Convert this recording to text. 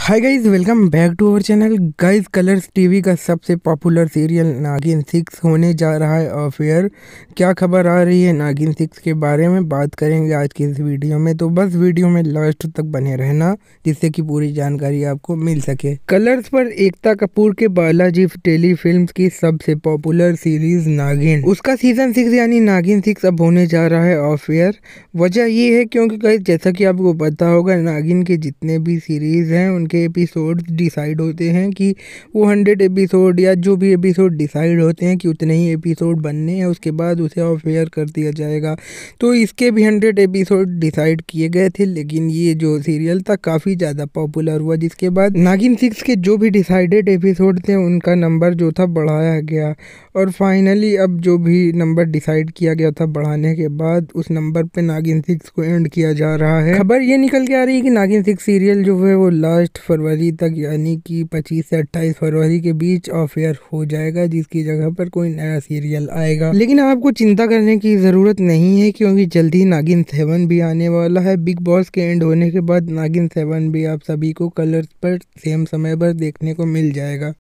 Hi guys, welcome back to our channel. Guys, Colors TV का सबसे popular serial नागिन 6 होने जा रहा है ऑफ एयर। क्या खबर आ रही है नागिन 6 के बारे में बात करेंगे आज की इस वीडियो में, तो बस वीडियो में लास्ट तक बने रहना जिससे कि पूरी जानकारी आपको मिल सके। कलर्स पर एकता कपूर के बालाजी टेली फिल्म्स की सबसे पॉपुलर सीरीज नागिन, उसका सीजन 6 यानी नागिन 6 अब होने जा रहा है ऑफ एयर। वजह ये है क्योंकि गाइज जैसा कि आपको पता होगा, नागिन के जितने भी सीरीज हैं उनके एपिसोड डिसाइड होते हैं कि वो 100 एपिसोड या जो भी एपिसोड डिसाइड होते हैं कि उतने ही एपिसोड बनने हैं, उसके बाद उसे ऑफ एयर कर दिया जाएगा। तो इसके भी 100 एपिसोड डिसाइड किए गए थे, लेकिन ये जो सीरियल था काफ़ी ज़्यादा पॉपुलर हुआ, जिसके बाद नागिन 6 के जो भी डिसाइडेड एपिसोड थे उनका नंबर जो था बढ़ाया गया। और फाइनली अब जो भी नंबर डिसाइड किया गया था बढ़ाने के बाद, उस नंबर पे नागिन 6 को एंड किया जा रहा है। खबर ये निकल के आ रही है कि नागिन 6 सीरियल जो है वो लास्ट फरवरी तक यानी कि 25 से 28 फरवरी के बीच ऑफ एयर हो जाएगा, जिसकी जगह पर कोई नया सीरियल आएगा। लेकिन आपको चिंता करने की ज़रूरत नहीं है क्योंकि जल्दी नागिन 7 भी आने वाला है। बिग बॉस के एंड होने के बाद नागिन 7 भी आप सभी को कलर्स पर सेम समय पर देखने को मिल जाएगा।